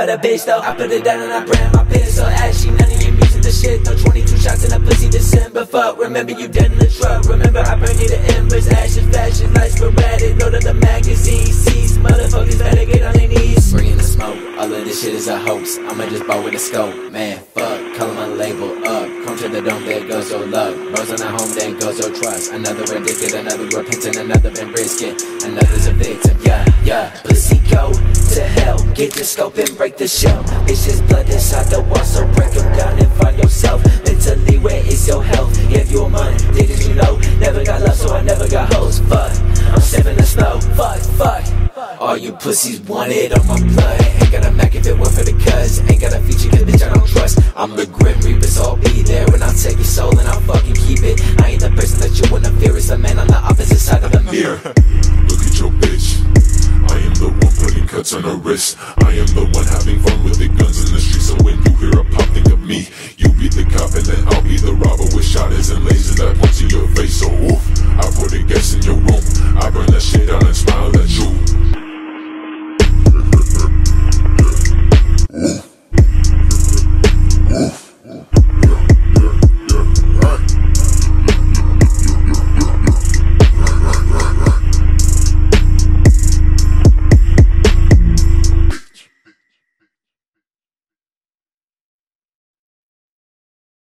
a bitch though. I put it down and I brand my pen so ashy. None of your music the shit though. 22 shots in a pussy December. Fuck, remember you dead in the truck. Remember I burned you to embers. Ashes, fashion, lights sporadic. Load up the magazine. Sees motherfuckers better get on their knees. Bringing the smoke, all of this shit is a hoax. I'ma just ball with a scope. Man, fuck, color my label up. Come to the dome, there goes your luck. Bros on the home, there goes your trust. Another addicted, another repentant, another been risking. Another's a victim, yeah. Pussy go to hell. Get your scope and break the shell. It's just blood inside the wall, so break them down and find yourself. Mentally, where is your health? If you a money, didn't you know? Never got love, so I never got hoes. Fuck, I'm stepping the snow. Fuck. All you pussies want it on my blood. Ain't got a Mac if it weren't for the cuz. Ain't got a feature cause bitch I don't trust. I'm the Grim Reaper, so I'll be there when I take your soul and I'll fucking keep it. I ain't the person that you wanna fear. It's the man on the opposite side of the mirror. Look at your bitch. I am the one putting cuts on her wrist. I am the one having fun with the guns in the street. So when you hear a pop, think of me. You be the cop and then I'll be the robber with shotters and lasers that point to your face. So oof, I put a gas in your room. I burn that shit out and smile at you.